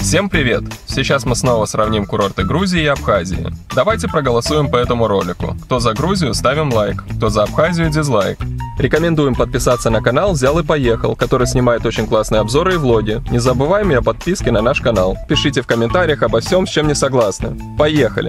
Всем привет! Сейчас мы снова сравним курорты Грузии и Абхазии. Давайте проголосуем по этому ролику. Кто за Грузию, ставим лайк, кто за Абхазию, дизлайк. Рекомендуем подписаться на канал «Взял и поехал», который снимает очень классные обзоры и влоги. Не забываем и о подписке на наш канал. Пишите в комментариях обо всем, с чем не согласны. Поехали!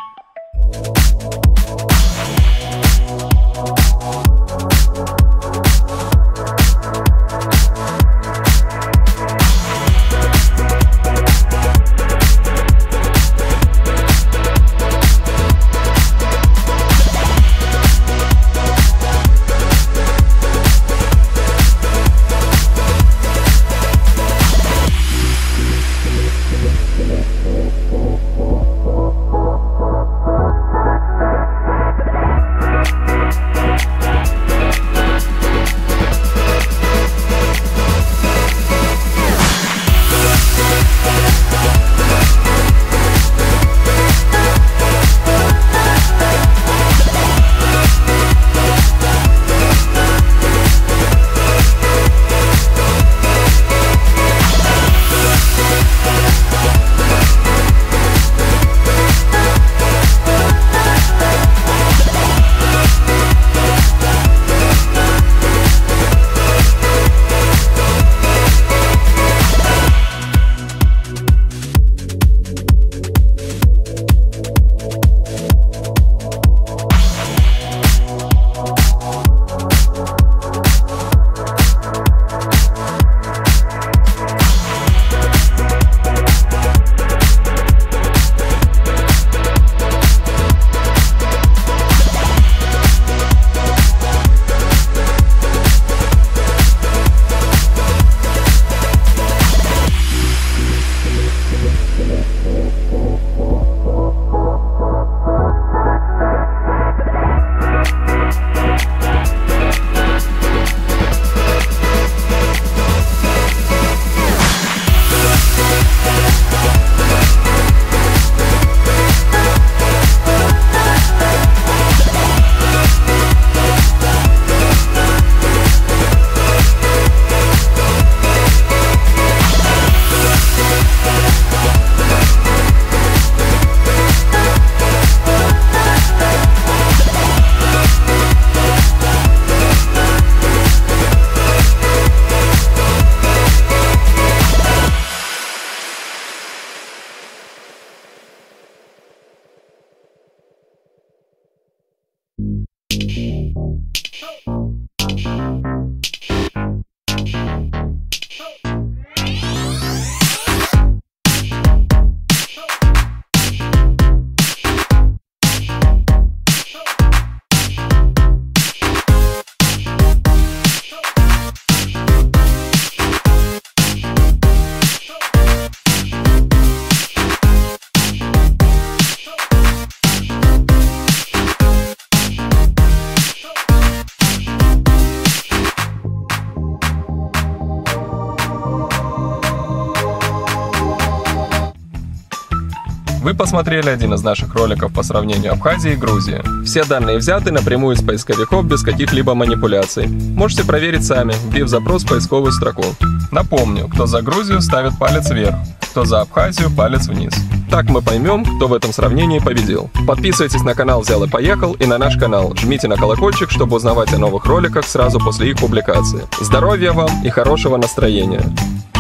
Вы посмотрели один из наших роликов по сравнению Абхазии и Грузии. Все данные взяты напрямую из поисковиков без каких-либо манипуляций. Можете проверить сами, вбив запрос в поисковую строку. Напомню, кто за Грузию ставит палец вверх, кто за Абхазию палец вниз. Так мы поймем, кто в этом сравнении победил. Подписывайтесь на канал «Взял и поехал» и на наш канал. Жмите на колокольчик, чтобы узнавать о новых роликах сразу после их публикации. Здоровья вам и хорошего настроения!